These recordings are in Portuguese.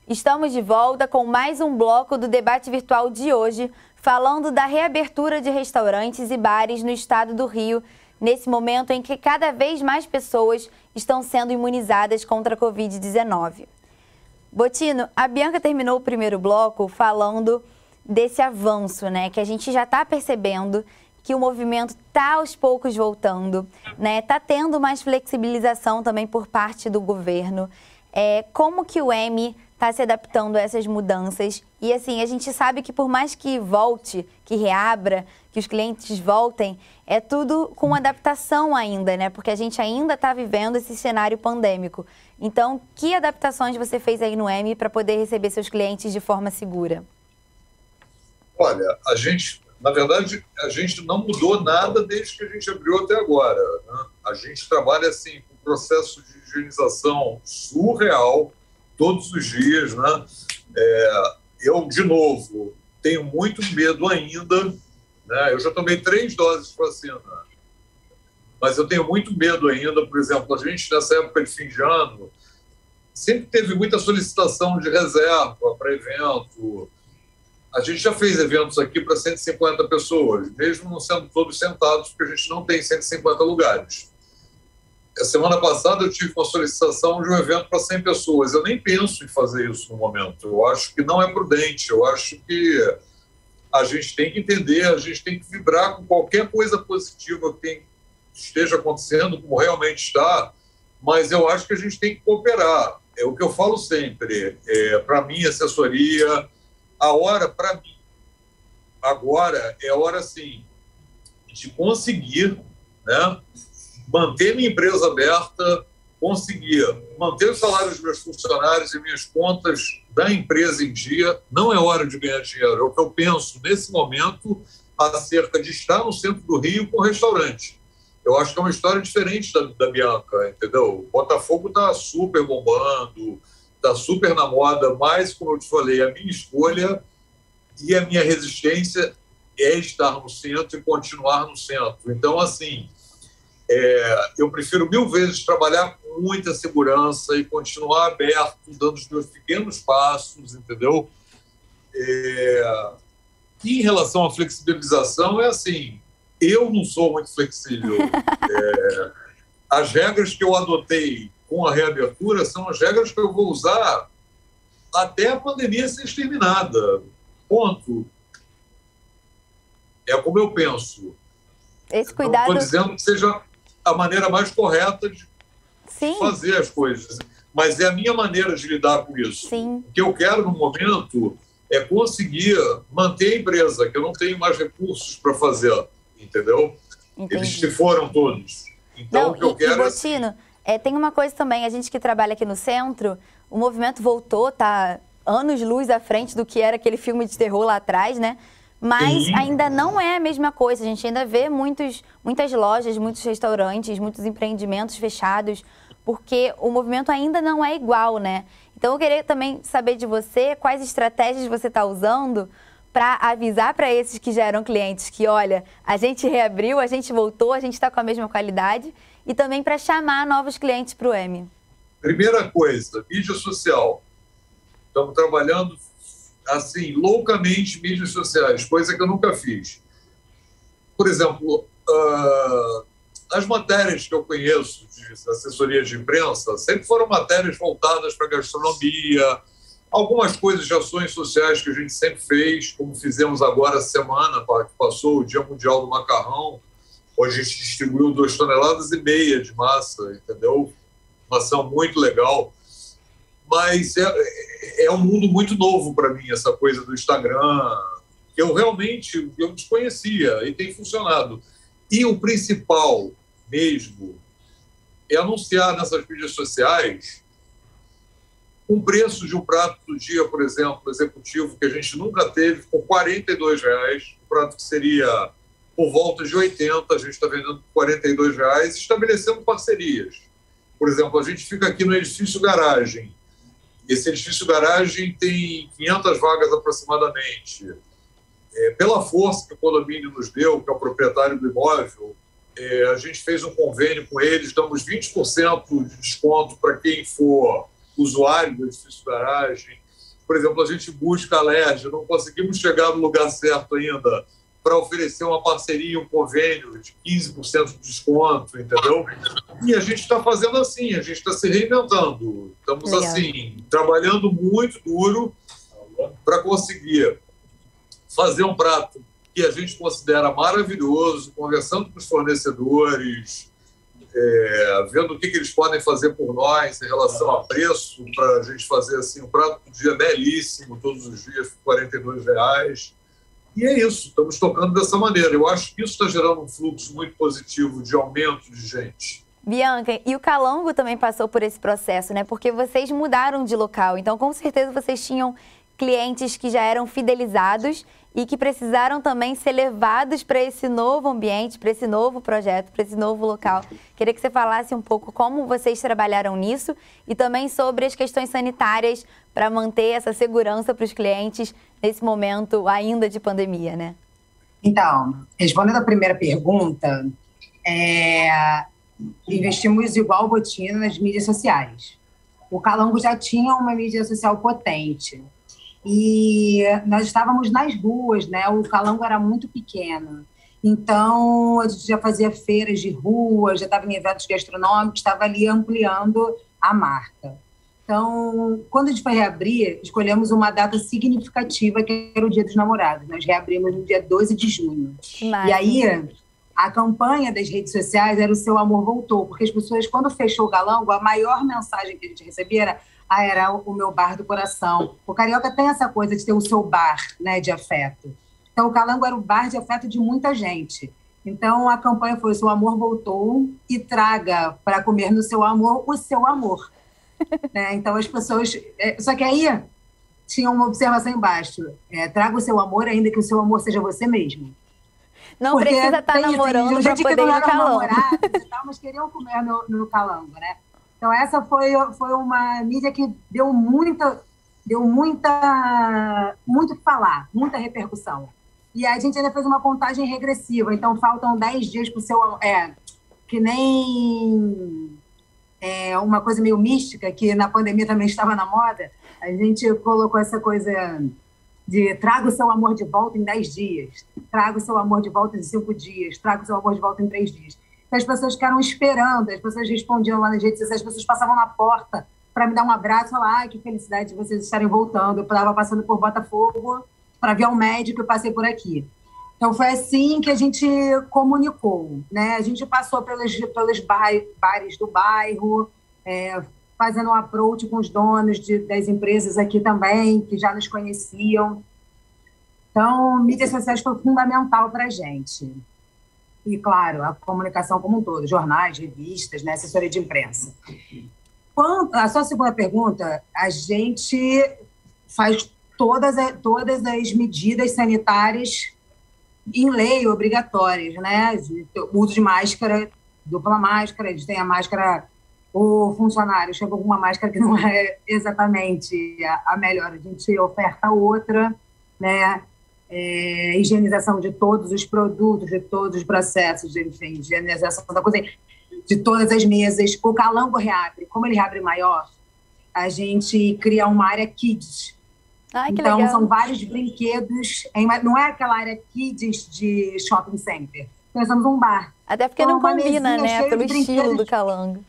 Estamos de volta com mais um bloco do debate virtual de hoje, falando da reabertura de restaurantes e bares no estado do Rio, nesse momento em que cada vez mais pessoas estão sendo imunizadas contra a Covid-19. Botino, a Bianca terminou o primeiro bloco falando desse avanço, né? Que a gente já está percebendo que o movimento está aos poucos voltando, né? Está tendo mais flexibilização também por parte do governo. Como que o M está se adaptando a essas mudanças? E assim, a gente sabe que por mais que volte, que reabra, que os clientes voltem, é tudo com adaptação ainda, né? Porque a gente ainda está vivendo esse cenário pandêmico. Então, que adaptações você fez aí no M para poder receber seus clientes de forma segura? Olha, na verdade, a gente não mudou nada desde que a gente abriu até agora, né? A gente trabalha assim com um processo de higienização surreal todos os dias, né? Eu, de novo, tenho muito medo ainda, né? Eu já tomei 3 doses de vacina, mas eu tenho muito medo ainda. Por exemplo, a gente, nessa época de fim de ano, sempre teve muita solicitação de reserva para evento. A gente já fez eventos aqui para 150 pessoas, mesmo não sendo todos sentados, porque a gente não tem 150 lugares. A semana passada eu tive uma solicitação de um evento para 100 pessoas. Eu nem penso em fazer isso no momento. Eu acho que não é prudente. Eu acho que a gente tem que entender, a gente tem que vibrar com qualquer coisa positiva que esteja acontecendo, como realmente está, mas eu acho que a gente tem que cooperar. É o que eu falo sempre. Para mim, assessoria, a hora, para mim, agora é a hora, sim, de conseguir, né, manter minha empresa aberta, conseguir manter o salário dos meus funcionários e minhas contas da empresa em dia. Não é hora de ganhar dinheiro. É o que eu penso nesse momento acerca de estar no centro do Rio com restaurante. Eu acho que é uma história diferente da Bianca, entendeu? O Botafogo está super bombando, está super na moda, mas, como eu te falei, a minha escolha e a minha resistência é estar no centro e continuar no centro. Então, assim, eu prefiro 1000 vezes trabalhar com muita segurança e continuar aberto, dando os meus pequenos passos, entendeu? E em relação à flexibilização, é assim, eu não sou muito flexível. As regras que eu adotei com a reabertura são as regras que eu vou usar até a pandemia ser exterminada. Ponto. É como eu penso. Esse cuidado... Não estou dizendo que seja a maneira mais correta de fazer as coisas, mas é a minha maneira de lidar com isso. Sim. O que eu quero no momento é conseguir manter a empresa, que eu não tenho mais recursos para fazer, entendeu? Entendi. Eles se foram todos. Então, não, o que eu quero Botino, tem uma coisa também, a gente que trabalha aqui no centro, o movimento voltou, tá anos-luz à frente do que era aquele filme de terror lá atrás, né? Mas ainda não é a mesma coisa. A gente ainda vê muitas lojas, muitos restaurantes, muitos empreendimentos fechados, porque o movimento ainda não é igual, né? Então, eu queria também saber de você quais estratégias você está usando para avisar para esses que já eram clientes que, olha, a gente reabriu, a gente voltou, a gente está com a mesma qualidade, e também para chamar novos clientes para o M. Primeira coisa, mídia social. Estamos trabalhando assim, loucamente, mídias sociais, coisa que eu nunca fiz. Por exemplo, as matérias que eu conheço de assessoria de imprensa sempre foram matérias voltadas para a gastronomia, algumas coisas de ações sociais que a gente sempre fez, como fizemos agora a semana, que passou o Dia Mundial do Macarrão, onde a gente distribuiu 2,5 toneladas de massa, entendeu? Uma ação muito legal. Mas é um mundo muito novo para mim, essa coisa do Instagram, que eu realmente desconhecia e tem funcionado. E o principal mesmo é anunciar nessas mídias sociais um preço de um prato do dia, por exemplo, executivo, que a gente nunca teve, por R$ 42,00, um prato que seria por volta de 80, a gente está vendendo por R$ 42,00, estabelecendo parcerias. Por exemplo, a gente fica aqui no edifício garagem. Esse edifício garagem tem 500 vagas aproximadamente. Pela força que o condomínio nos deu, que é o proprietário do imóvel, a gente fez um convênio com eles, damos 20% de desconto para quem for usuário do edifício garagem. por exemplo, a gente busca a LERJ, não conseguimos chegar no lugar certo ainda para oferecer uma parceria, um convênio de 15% de desconto, entendeu? E a gente está fazendo assim, a gente está se reinventando. Estamos, assim, trabalhando muito duro para conseguir fazer um prato que a gente considera maravilhoso, conversando com os fornecedores, vendo o que eles podem fazer por nós em relação a preço, para a gente fazer assim, um prato do dia belíssimo, todos os dias, por R$42. E é isso, estamos tocando dessa maneira. Eu acho que isso está gerando um fluxo muito positivo de aumento de gente. Bianca, e o Calango também passou por esse processo, né? Porque vocês mudaram de local, então com certeza vocês tinham clientes que já eram fidelizados e que precisaram também ser levados para esse novo ambiente, para esse novo projeto, para esse novo local. Queria que você falasse um pouco como vocês trabalharam nisso e também sobre as questões sanitárias para manter essa segurança para os clientes nesse momento ainda de pandemia, né? Então, respondendo a primeira pergunta, investimos igual botina nas mídias sociais. O Calango já tinha uma mídia social potente. E nós estávamos nas ruas, né? O Calango era muito pequeno. Então, a gente já fazia feiras de rua, já estava em eventos gastronômicos, estava ali ampliando a marca. Então, quando a gente foi reabrir, escolhemos uma data significativa, que era o Dia dos Namorados. Nós reabrimos no dia 12 de junho. E aí, a campanha das redes sociais era o Seu Amor Voltou, porque as pessoas, quando fechou o Calango, a maior mensagem que a gente recebia era o meu bar do coração. O carioca tem essa coisa de ter o seu bar, né, de afeto. Então, o Calango era o bar de afeto de muita gente. Então, a campanha foi o Seu Amor Voltou e traga para comer no seu amor o seu amor. Né? Então, as pessoas... Só que aí tinha uma observação embaixo. Traga o seu amor, ainda que o seu amor seja você mesmo. Não porque precisa estar namorando para poder ir no Calango. Mas queriam comer no Calango, né? Então, essa foi uma mídia que deu muito o que falar, muita repercussão. E a gente ainda fez uma contagem regressiva, então faltam 10 dias para o seu... que nem uma coisa meio mística, que na pandemia também estava na moda. A gente colocou essa coisa de traga o seu amor de volta em 10 dias, traga o seu amor de volta em 5 dias, traga o seu amor de volta em 3 dias. As pessoas ficaram esperando, as pessoas respondiam lá nas redes sociais, as pessoas passavam na porta para me dar um abraço e falar, que felicidade de vocês estarem voltando. Eu estava passando por Botafogo para ver um médico e passei por aqui. Então, foi assim que a gente comunicou, né? A gente passou pelos bares do bairro, fazendo um approach com os donos das empresas aqui também, que já nos conheciam. Então, mídias sociais foi fundamental para a gente. E, claro, a comunicação como um todo, jornais, revistas, né, assessoria de imprensa. Quanto à sua segunda pergunta, a gente faz todas as medidas sanitárias em lei obrigatórias, né? O uso de máscara, dupla máscara, a gente tem a máscara, o funcionário chegou com uma máscara que não é exatamente a melhor, a gente oferta outra, né? Higienização de todos os produtos, de todos os processos, enfim, higienização da cozinha, de todas as mesas. O Calango reabre, como ele reabre maior, a gente cria uma área kids. Então, legal. São vários brinquedos, não é aquela área kids de shopping center. Nós somos um bar. Até porque não combina, né, pelo estilo do Calango.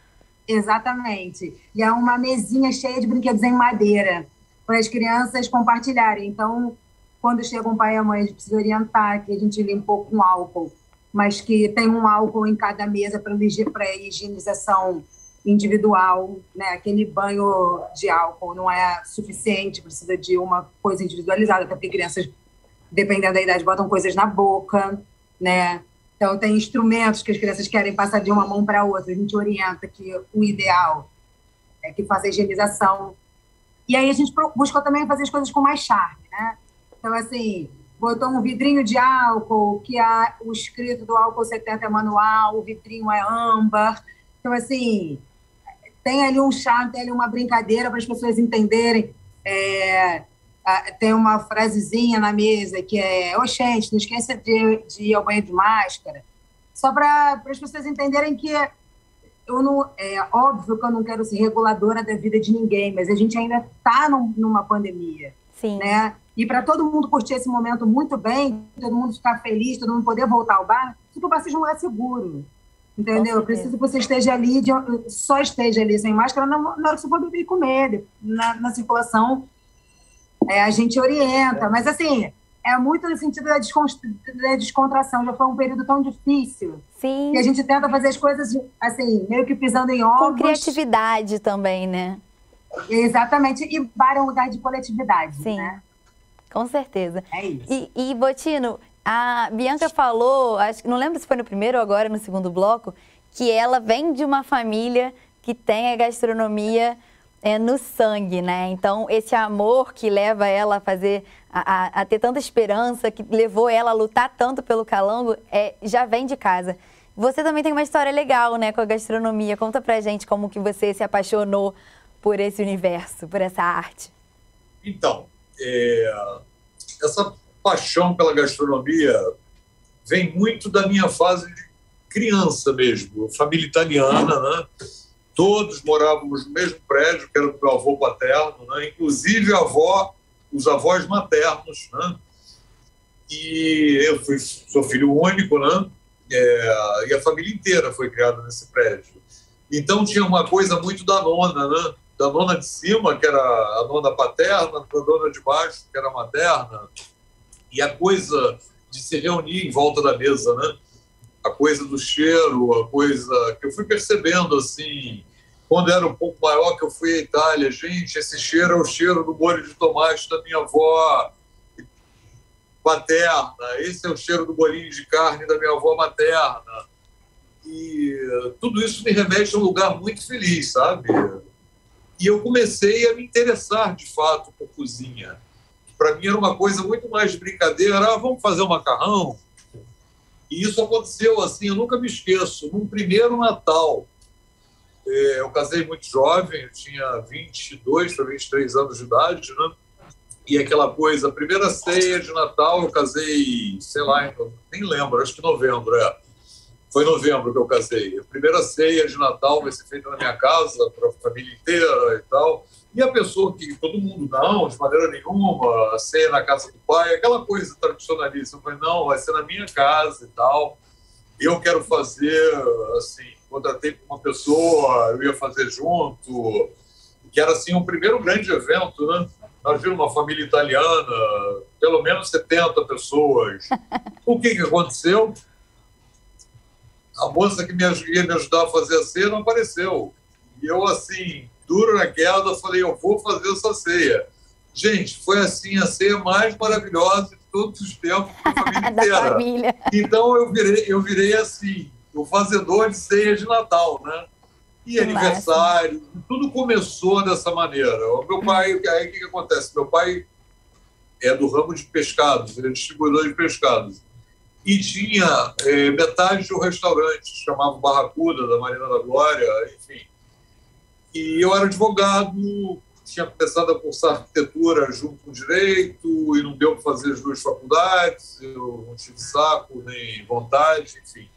Exatamente. E é uma mesinha cheia de brinquedos em madeira, para as crianças compartilharem. Então, quando chega um pai e a mãe, a gente precisa orientar que a gente limpou com álcool, mas que tem um álcool em cada mesa para higienização individual, né? Aquele banho de álcool não é suficiente, precisa de uma coisa individualizada, até porque crianças, dependendo da idade, botam coisas na boca, né? Então, tem instrumentos que as crianças querem passar de uma mão para outra, a gente orienta que o ideal é que faça a higienização. E aí a gente busca também fazer as coisas com mais charme, né? Então, assim, botou um vidrinho de álcool, que o escrito do álcool 70 é manual, o vidrinho é âmbar. Então, assim, tem ali um charme, tem ali uma brincadeira para as pessoas entenderem. Tem uma frasezinha na mesa que é: ô, gente, não esqueça de ir ao banheiro de máscara. Só para as pessoas entenderem que eu não, é óbvio que eu não quero ser reguladora da vida de ninguém, mas a gente ainda está numa pandemia. Sim. Né? E para todo mundo curtir esse momento muito bem, todo mundo ficar feliz, todo mundo poder voltar ao bar, se o bar seja um lugar seguro. Entendeu? Eu preciso que você esteja ali, só esteja ali sem máscara na hora que você for beber e comer. Na circulação, a gente orienta. Mas, assim, é muito no sentido da descontração. Já foi um período tão difícil. Sim. Que a gente tenta fazer as coisas, assim, meio que pisando em ovos. Com criatividade também, né? Exatamente. E bar é um lugar de coletividade, Sim. né? Com certeza. É isso. E Bottino, a Bianca falou, acho que não lembro se foi no primeiro ou agora no segundo bloco, que ela vem de uma família que tem a gastronomia no sangue, né? Então, esse amor que leva ela a fazer, a ter tanta esperança, que levou ela a lutar tanto pelo Calango, já vem de casa. Você também tem uma história legal, né, com a gastronomia. Conta pra gente como que você se apaixonou por esse universo, por essa arte. Então, essa paixão pela gastronomia vem muito da minha fase de criança mesmo, família italiana, né? Todos morávamos no mesmo prédio, que era do meu avô paterno, né? Inclusive os avós maternos, né? E eu sou filho único, né? E a família inteira foi criada nesse prédio. Então tinha uma coisa muito da nona, né? Da nona de cima, que era a nona paterna, da dona de baixo, que era a materna, e a coisa de se reunir em volta da mesa, né? A coisa do cheiro, a coisa que eu fui percebendo, assim, quando era um pouco maior, que eu fui à Itália. Gente, esse cheiro é o cheiro do molho de tomate da minha avó paterna, esse é o cheiro do bolinho de carne da minha avó materna. E tudo isso me remete a um lugar muito feliz, sabe? E eu comecei a me interessar, de fato, por cozinha. Para mim era uma coisa muito mais de brincadeira. Vamos fazer um macarrão? E isso aconteceu assim, eu nunca me esqueço. Num primeiro Natal, eu casei muito jovem, eu tinha 22 para 23 anos de idade, né? E aquela coisa, a primeira ceia de Natal, eu casei, sei lá, nem lembro, acho que novembro, Foi em novembro que eu casei. A primeira ceia de Natal vai ser feita na minha casa, para a família inteira e tal. E a pessoa que todo mundo, não, de maneira nenhuma, a ceia na casa do pai, aquela coisa tradicionalista. Eu falei, não, vai ser na minha casa e tal. Eu quero fazer, assim, contratei uma pessoa, eu ia fazer junto, que era, assim, o primeiro grande evento, né? Nós vimos uma família italiana, pelo menos 70 pessoas. O que aconteceu? A moça que ia me ajudar a fazer a ceia não apareceu. E eu, assim, duro na queda, falei, eu vou fazer essa ceia. Gente, foi assim a ceia mais maravilhosa de todos os tempos para a família inteira. Família. Então eu virei assim, o fazedor de ceia de Natal, né? E aniversário, tudo começou dessa maneira. O meu pai, aí o que acontece? Meu pai é do ramo de pescados, ele é distribuidor de pescados. E tinha metade de um restaurante, chamava Barracuda, da Marina da Glória, enfim. E eu era advogado, tinha começado a cursar arquitetura junto com direito, e não deu para fazer as duas faculdades, eu não tive saco nem vontade, enfim.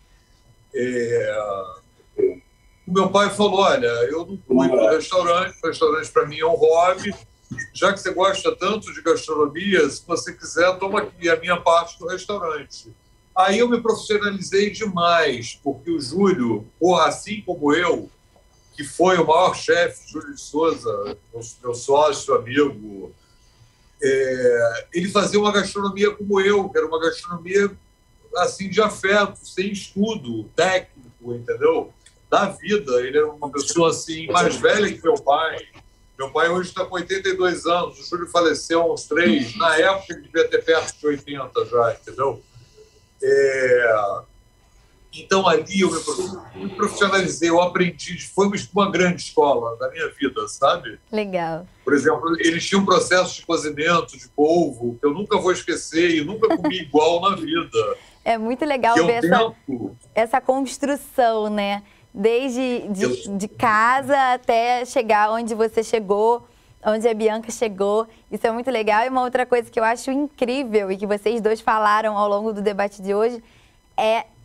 O meu pai falou, olha, eu não cuido do restaurante, o restaurante para mim é um hobby, já que você gosta tanto de gastronomia, se você quiser, toma aqui a minha parte do restaurante. Aí eu me profissionalizei demais, porque o Júlio, assim como eu, que foi o maior chefe, Júlio de Souza, meu sócio, amigo, ele fazia uma gastronomia como eu, que era uma gastronomia assim, de afeto, sem estudo técnico, entendeu? Da vida. Ele era uma pessoa assim, mais velha que meu pai. Meu pai hoje está com 82 anos, o Júlio faleceu há uns 3, na época ele devia ter perto de 80 já, entendeu? Então ali eu me profissionalizei, eu aprendi, foi uma grande escola da minha vida, sabe? Legal. Por exemplo, eles tinham um processo de cozimento de polvo que eu nunca vou esquecer e nunca comi igual na vida. É muito legal ver essa construção, né? Desde de casa até chegar onde você chegou, onde a Bianca chegou. Isso é muito legal. E uma outra coisa que eu acho incrível e que vocês dois falaram ao longo do debate de hoje é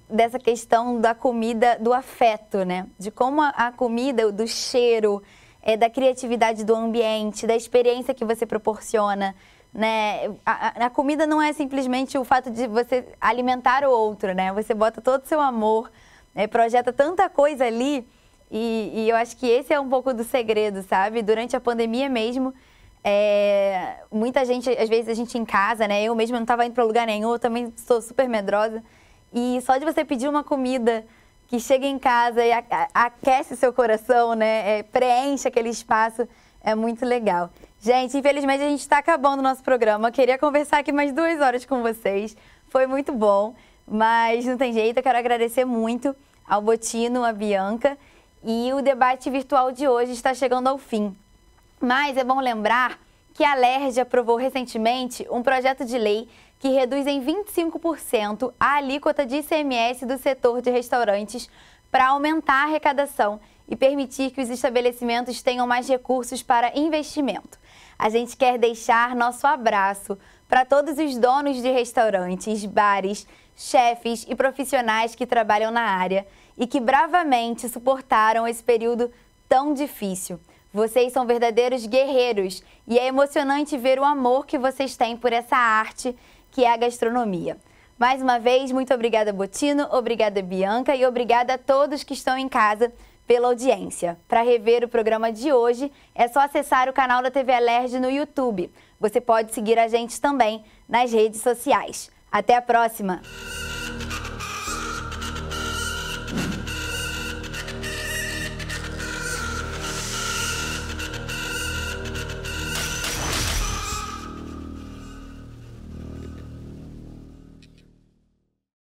dessa questão da comida, do afeto, né? De como a comida, do cheiro, da criatividade do ambiente, da experiência que você proporciona, né? A comida não é simplesmente o fato de você alimentar o outro, né? Você bota todo o seu amor, projeta tanta coisa ali e eu acho que esse é um pouco do segredo, sabe? Durante a pandemia mesmo, muita gente, às vezes a gente em casa, né? Eu mesma não estava indo para lugar nenhum, eu também sou super medrosa. E só de você pedir uma comida que chega em casa e aquece seu coração, né? Preenche aquele espaço, é muito legal. Gente, infelizmente a gente está acabando o nosso programa. Eu queria conversar aqui mais 2 horas com vocês. Foi muito bom, mas não tem jeito. Eu quero agradecer muito ao Botino, à Bianca. E o debate virtual de hoje está chegando ao fim. Mas é bom lembrar que a Alerj aprovou recentemente um projeto de lei que reduz em 25% a alíquota de ICMS do setor de restaurantes para aumentar a arrecadação e permitir que os estabelecimentos tenham mais recursos para investimento. A gente quer deixar nosso abraço para todos os donos de restaurantes, bares, chefes e profissionais que trabalham na área e que bravamente suportaram esse período tão difícil. Vocês são verdadeiros guerreiros e é emocionante ver o amor que vocês têm por essa arte que é a gastronomia. Mais uma vez, muito obrigada, Botino, obrigada, Bianca, e obrigada a todos que estão em casa pela audiência. Para rever o programa de hoje, é só acessar o canal da TV Alerj no YouTube. Você pode seguir a gente também nas redes sociais. Até a próxima!